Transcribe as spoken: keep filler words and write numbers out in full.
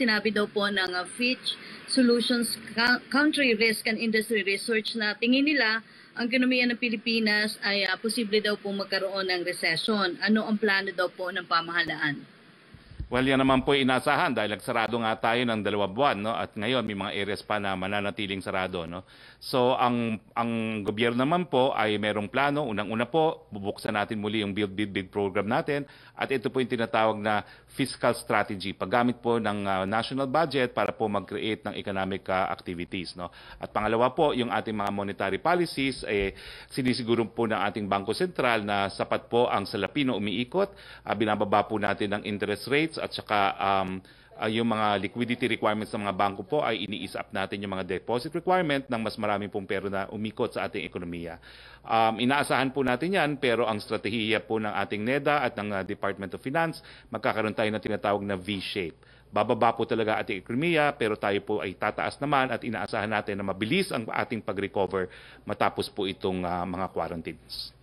sinabi daw po ng uh, Fitch Solutions Country Risk and Industry Research na tingin nila ang ekonomiya ng Pilipinas ay uh, posible daw po magkaroon ng recession. Ano ang plano daw po ng pamahalaan? Well, yan naman po inaasahan dahil nagsarado nga tayo ng dalawang buwan, no? At ngayon may mga areas pa na mananatiling sarado, no? So ang ang gobyerno naman po ay merong plano. Unang-una po, bubuksan natin muli yung Build Build Build program natin at ito po yung tinatawag na fiscal strategy, paggamit po ng uh, national budget para po mag-create ng economic uh, activities, no? At pangalawa po, yung ating mga monetary policies, eh, sinisiguro po ng ating Bangko Sentral na sapat po ang salapi na umiikot, uh, binababa po natin ang interest rates at saka um, uh, yung mga liquidity requirements ng mga bangko po ay ini-ease up natin yung mga deposit requirement ng mas marami pong pera na umikot sa ating ekonomiya. Um, inaasahan po natin yan, pero ang strategiya po ng ating NEDA at ng uh, Department of Finance, magkakaroon tayo ng tinatawag na V-shape. Bababa po talaga ating ekonomiya, pero tayo po ay tataas naman at inaasahan natin na mabilis ang ating pag-recover matapos po itong uh, mga quarantines.